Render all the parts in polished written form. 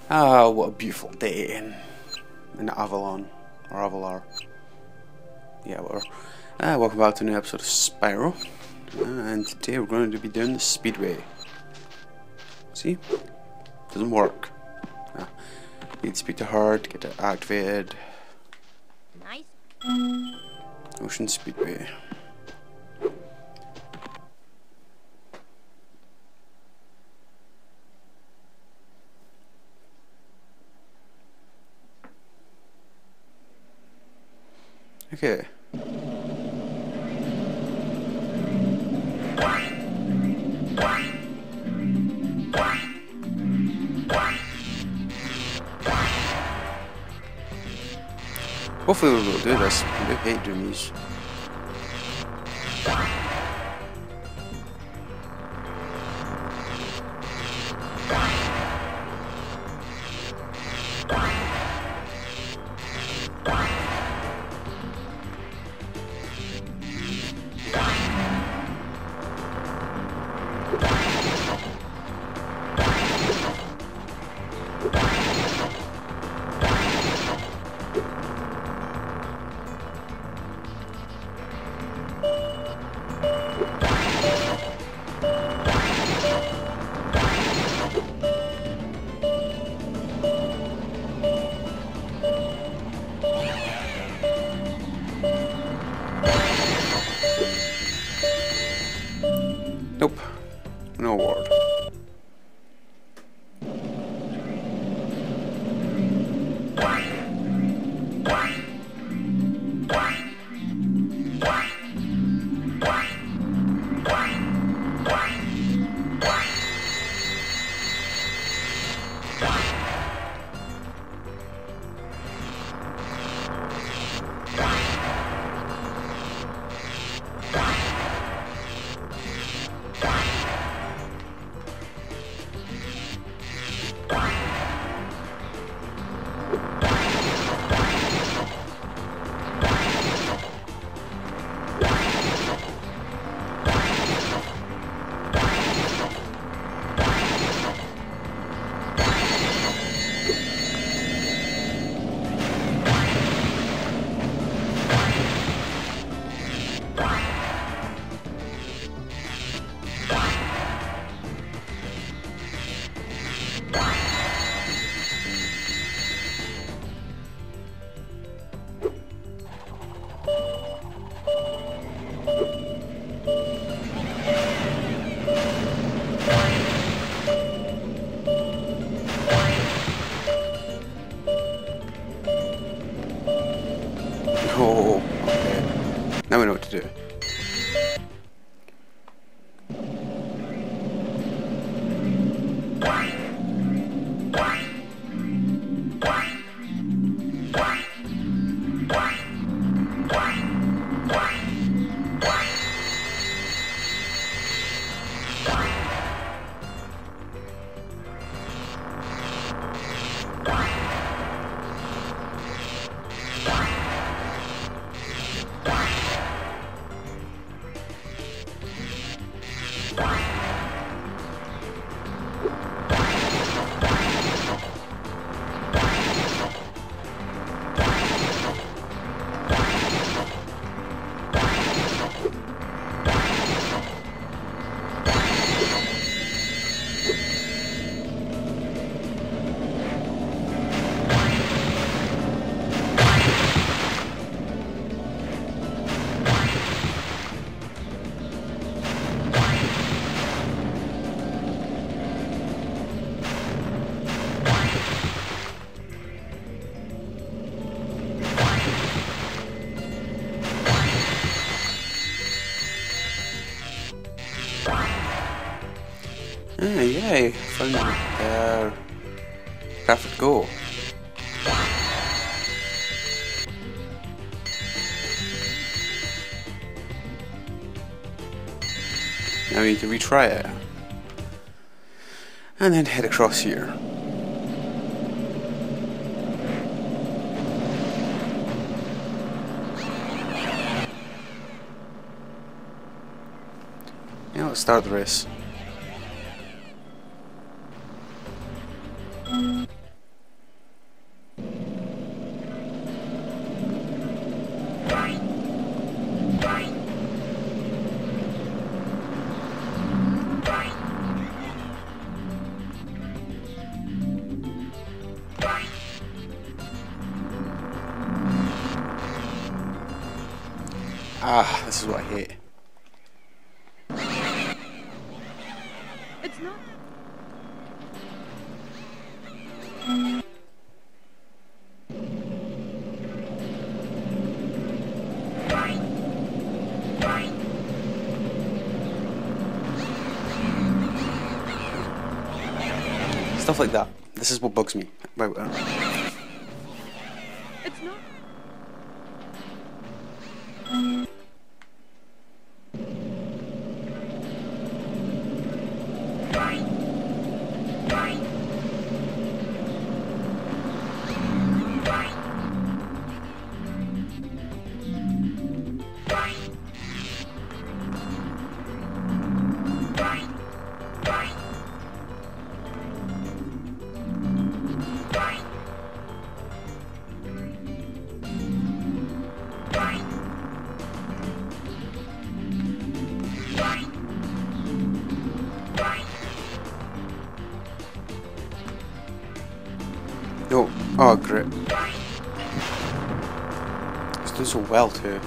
Ah, what a beautiful day in Avalon, or Avalar. Yeah, whatever. Welcome back to a new episode of Spyro. And today we're going to be doing the Speedway. See? Doesn't work. Need to speak to her to get it activated. Nice. Ocean Speedway. Okay. Hopefully we'll be able to do this. I do hate doing these. Nope. No award. Oh, okay. Now we know what to do. Yay, found perfect goal. Now we need to retry it. And then head across here. Yeah, let's start the race. Ah, this is what I hate. It's not. Stuff like that. This is what bugs me. Right, It's not. No. Oh, great. It's doing so well too.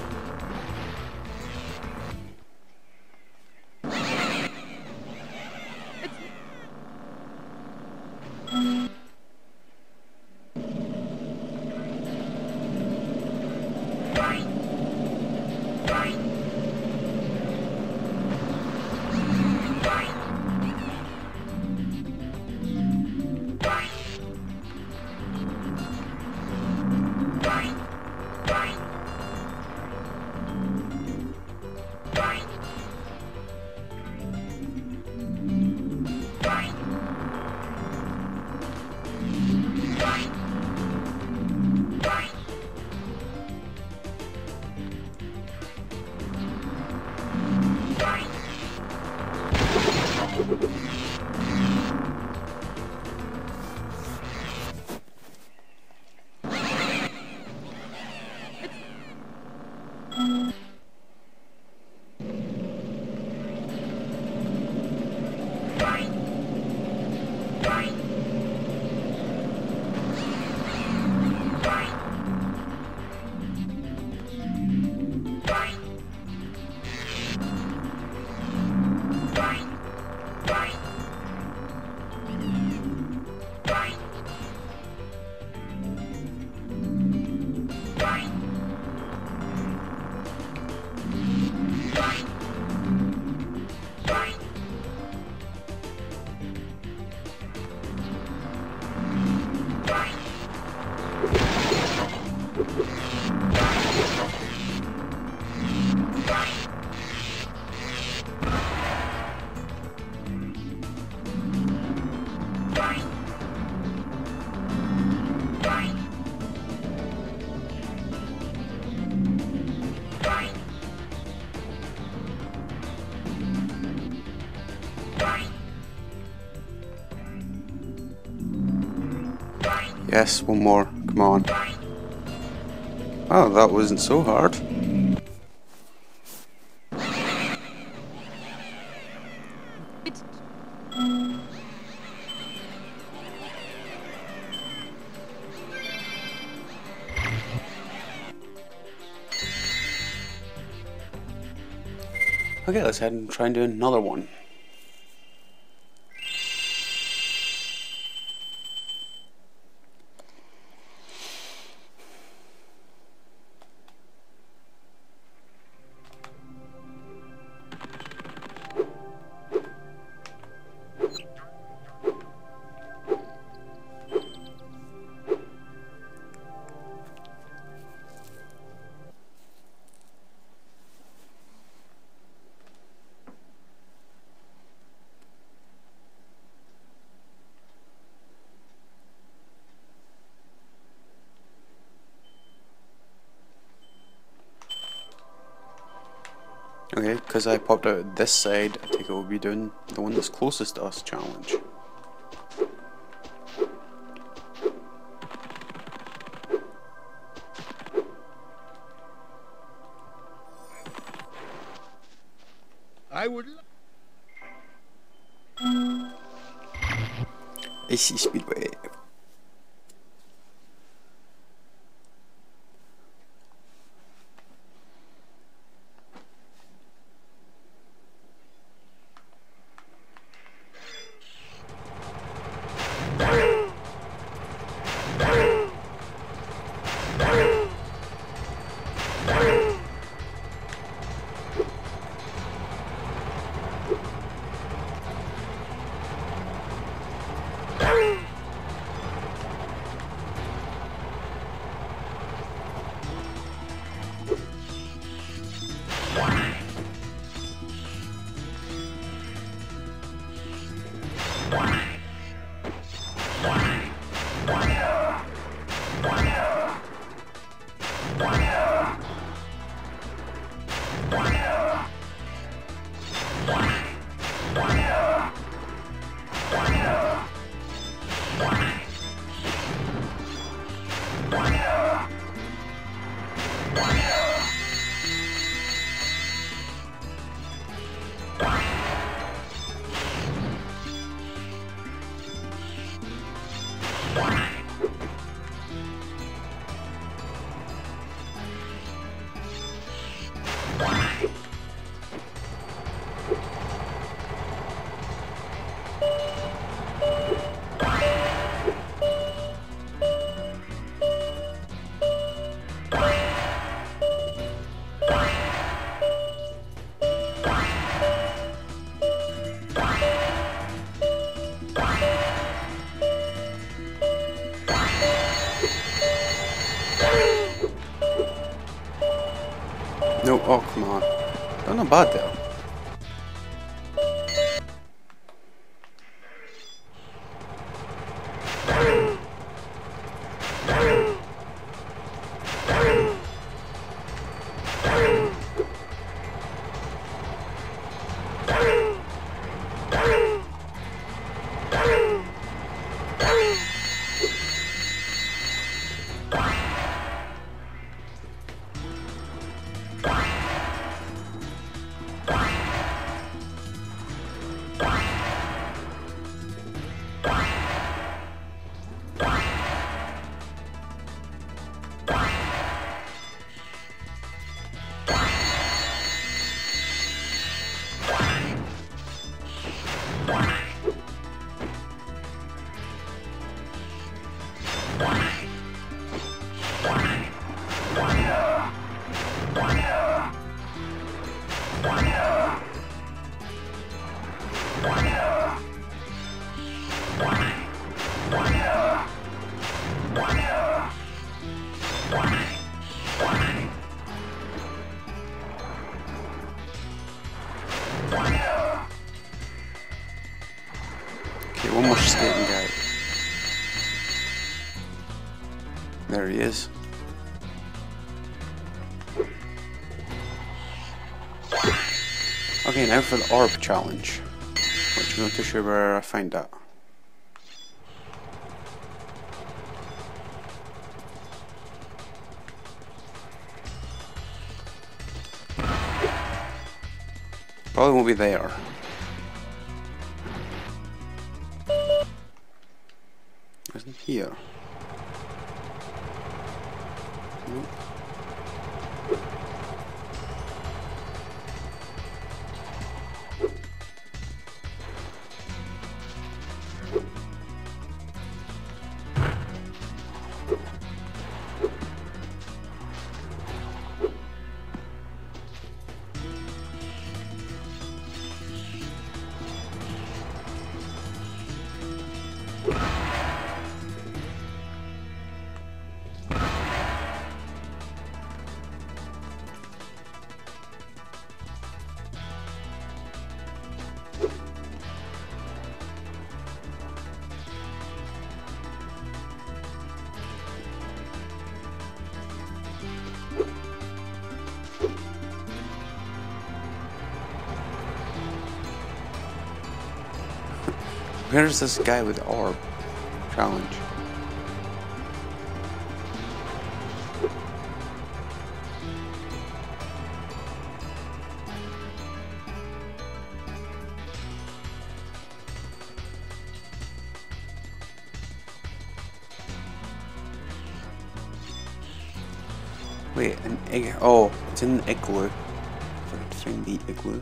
Yes, one more. Come on. Oh, that wasn't so hard. It's. Okay, let's head and try and do another one. Okay, because I popped out this side, I think it will be doing the one that's closest to us challenge. I would. AC Speedway. No, oh come on. That's not bad though. Okay, one more skating guy. There he is. Okay, now for the orb challenge, which I'm not too sure where I find that. Probably won't be there. Isn't here? Nope. Where's this guy with the orb challenge? Wait, an egg. Oh, it's in the igloo. If I could find the igloo.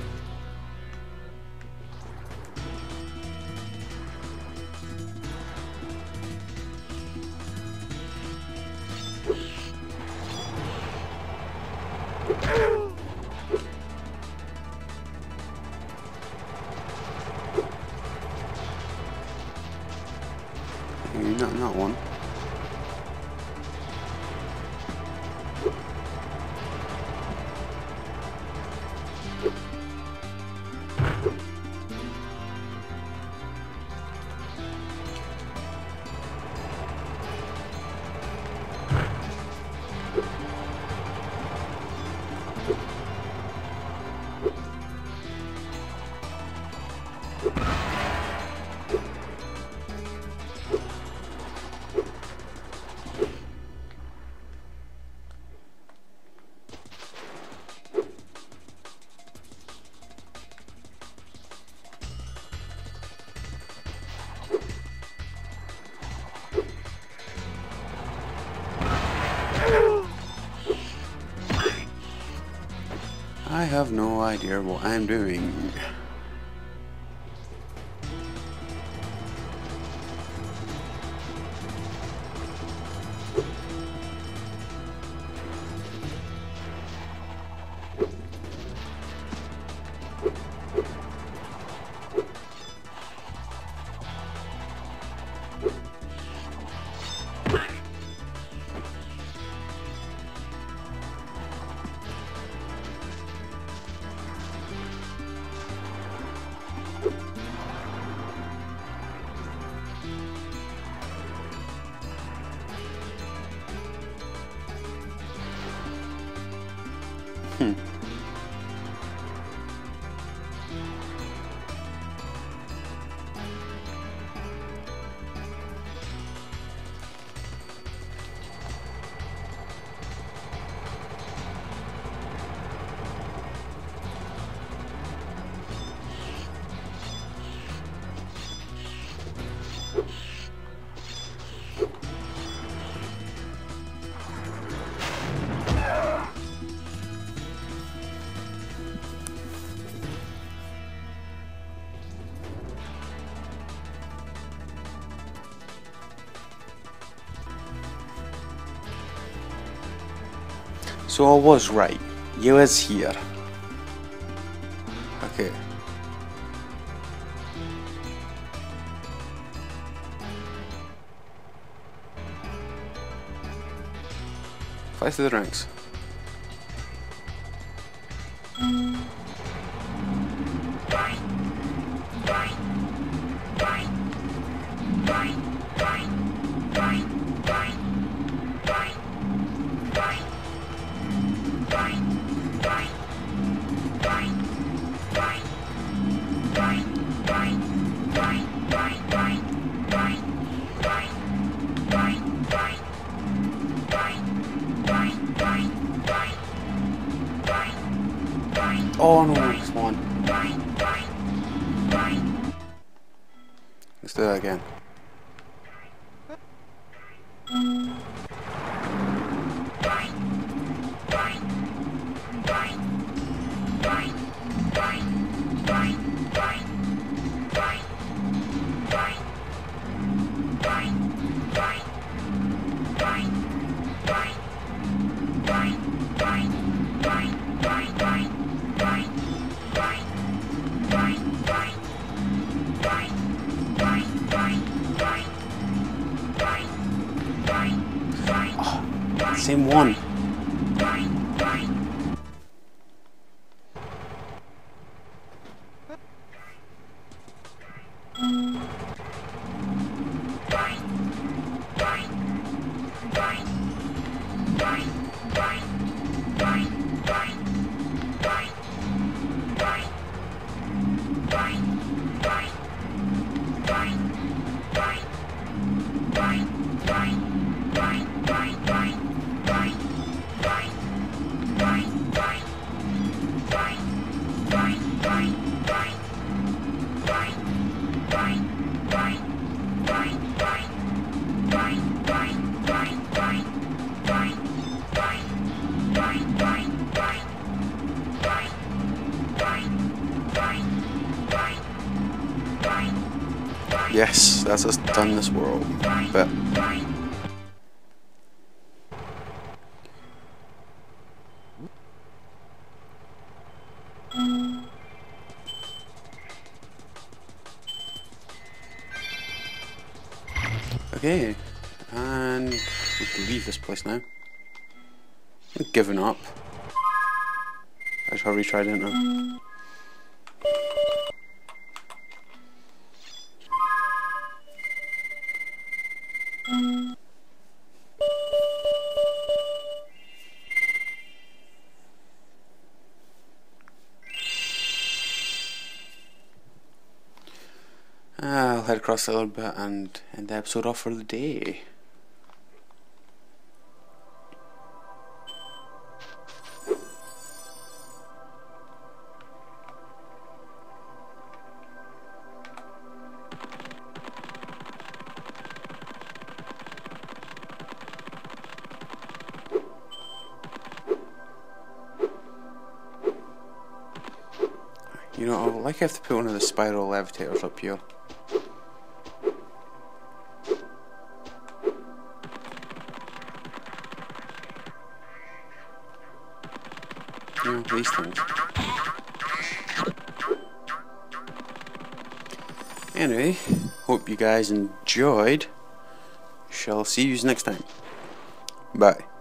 Not in that one. I have no idea what I'm doing. So I was right. You is here. Okay. Fight to the ranks. Oh no, come on. Let's do that again. Oh, same one. Yes, that's us done this world. But okay, and we can leave this place now. I've given up. I shall retry, didn't I? I'll head across a little bit and end the episode off for the day. You know, I would like to put one of the Spyro levitators up here. You know, these things. Anyway, hope you guys enjoyed. Shall see you next time. Bye.